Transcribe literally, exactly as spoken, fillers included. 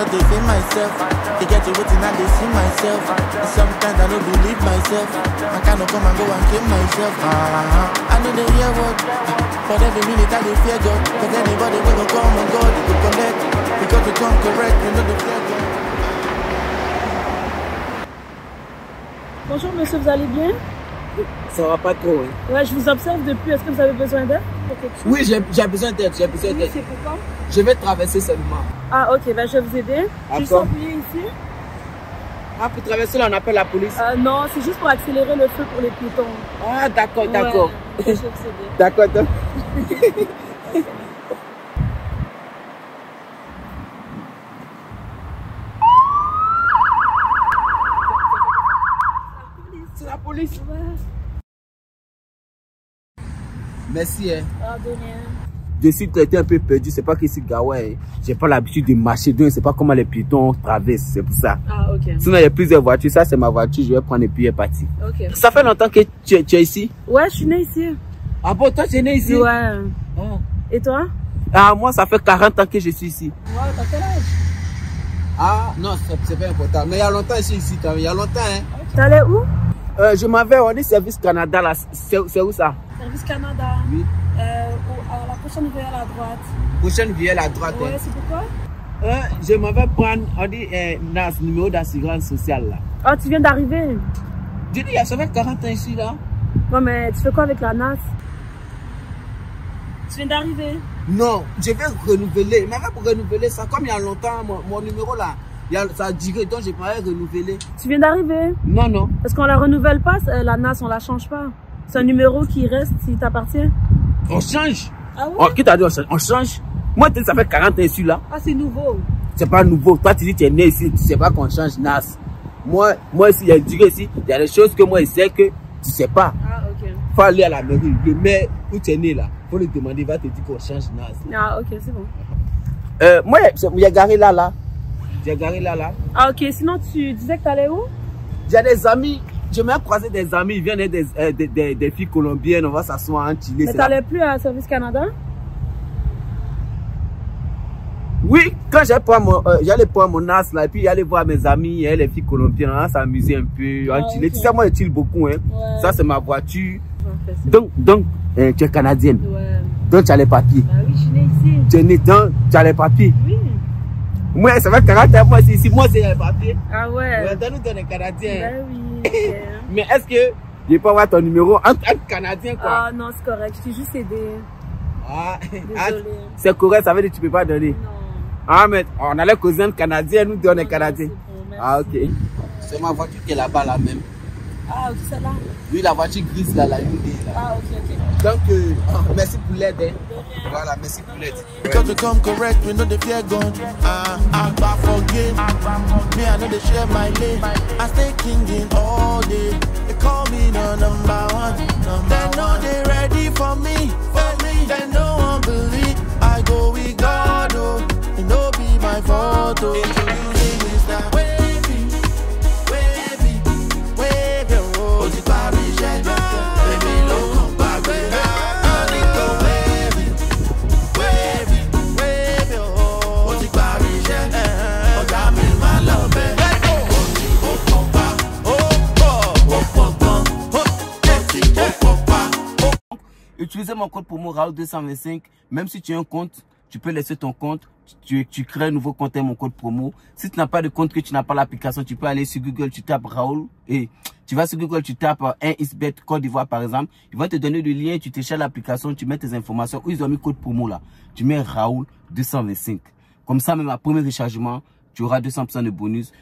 just dey feel myself. They get to waiting and they see myself. And sometimes I don't believe myself. I cannot come and go and kill myself. Uh-huh. I know they hear what, but every minute I dey fear God. Cause anybody will come and God, they go collect. Because we come correct, we know the fear God. Bonjour monsieur, vous allez bien? Ça va pas trop, oui. Ouais, je vous observe depuis. Est-ce que vous avez besoin d'aide? Oui, j'ai besoin d'aide, j'ai besoin d'aide. Oui, c'est pourquoi? Je vais traverser seulement. Ah, ok, ben, je vais vous aider. Je suis appuyée ici. Ah, pour traverser là, on appelle la police? Euh, non, c'est juste pour accélérer le feu pour les piétons. Ah, d'accord, d'accord. Ouais, je vais vous aider. D'accord, d'accord. C'est la police. Ouais. Merci. Hein. Ah, de rien. Je suis traité un peu perdu, c'est pas que c'est Gaoué. J'ai pas l'habitude de marcher, donc c'est pas comment les piétons traversent, c'est pour ça. Ah, ok. Sinon, il y a plusieurs voitures, ça c'est ma voiture, je vais prendre et puis elle est partie. Ok. Ça fait longtemps que tu es, tu es ici? Ouais, je suis née ici. Ah bon, toi tu es né ici? Ouais. Ah. Et toi? Ah, moi ça fait quarante ans que je suis ici. Ouais, t'as quel âge? Ah, non, c'est pas important. Mais il y a longtemps ici, ici, quand même. Il y a longtemps, hein. T'allais où? Euh, je m'en vais, on dit Service Canada, là. C'est où ça? Service Canada. Oui. Euh, au, à la prochaine ruelle à droite. Prochaine ruelle à droite. Ouais, hein. c'est pourquoi? Euh, je m'en vais prendre, on dit, euh, N A S, numéro d'assurance sociale, là. Ah, tu viens d'arriver? Je dis, ça fait quarante ans ici, là. Ouais, mais tu fais quoi avec la N A S? Tu viens d'arriver? Non, je vais renouveler. Mais pour renouveler ça, comme il y a longtemps, mon, mon numéro, là, il y a, ça a duré, donc je pourrais renouveler. Tu viens d'arriver? Non, non. Parce qu'on la renouvelle pas, la N A S, on la change pas. C'est un numéro qui reste, s'il t'appartient. On change. Ah ouais? Oh, qui t'a dit on change? On change. Moi, ça fait quarante ans ici, là. Ah, c'est nouveau. C'est pas nouveau. Toi, tu dis que tu es né ici, tu sais pas qu'on change N A S. Moi, moi ici, il y a duré ici, il y a des choses que moi, je sais que tu sais pas. Ah, ok. Faut aller à la mairie. Le maire où tu es né, là, faut lui demander, il va te dire qu'on change N A S. Ah, ok, c'est bon. Euh, moi, il y a garé là, là. J'ai garé là, là. Ah, ok. Sinon, tu disais que tu allais où? J'ai des amis. Je m'ai croisé des amis. Ils viennent des, euh, des, des, des filles colombiennes. On va s'asseoir en Chili. Mais t'allais plus à Service Canada? Oui, quand j'allais prendre mon, euh, prendre mon N A S là, et puis j'allais voir mes amis, et les filles colombiennes, on s'amuser un peu en Ah, Chili. okay. Tu sais, moi, je tire beaucoup. Hein. Ouais. Ça, c'est ma voiture. Okay, donc, donc euh, tu es canadienne. Ouais. Donc, tu as les papiers. Bah oui, je suis née ici. Tu es né, donc, tu as les papiers. Oui. Moi, ça fait quarante ans, moi, c'est ici. Moi, c'est les papiers. Ah ouais. Ouais, donne-nous ton Canadien. Bah oui. Okay. Mais est-ce que je peux avoir ton numéro en tant que Canadien, quoi? Ah non, c'est correct. Je t'ai juste aidé. Ah, désolé. C'est correct, ça veut dire que tu peux pas donner. Non. Ah, mais on a les cousins canadiens, nous deux on est canadiens. Bon, ah, ok. C'est ma voiture qui est là-bas, là même. Ah, ok, celle-là? Oui, la voiture grise, là, la Hyundai. Là. Ah, ok, ok. Donc, euh, oh, merci pour l'aide. Hein. Voilà, merci pour l'aide. Because we come correct, we know the fear gun. Ah, I back forget. Me, I know they share my lane. I stay king in all day. They call me the number one. They know they ready for me. For me, they no one believe. I go with God, oh. It no be my fault, oh. Introducing Mister Wavy, Wavy, Wavy, oh. Oti Paris, baby, low come back, baby. I need to wavy, wavy, wavy, oh. Oti Paris, oh, got me my love, baby. Oh, oh, oh, oh, oh, oh. Utilisez mon code promo Raoul deux cent vingt-cinq. Même si tu as un compte, tu peux laisser ton compte. Tu, tu crées un nouveau compte et mon code promo. Si tu n'as pas de compte, que tu n'as pas l'application, tu peux aller sur Google, tu tapes Raoul et tu vas sur Google, tu tapes un xbet Côte d'Ivoire par exemple. Ils vont te donner le lien, tu télécharges l'application, tu mets tes informations. Où ils ont mis code promo là. Tu mets Raoul deux cent vingt-cinq. Comme ça, même à premier rechargement, tu auras deux cents pour cent de bonus.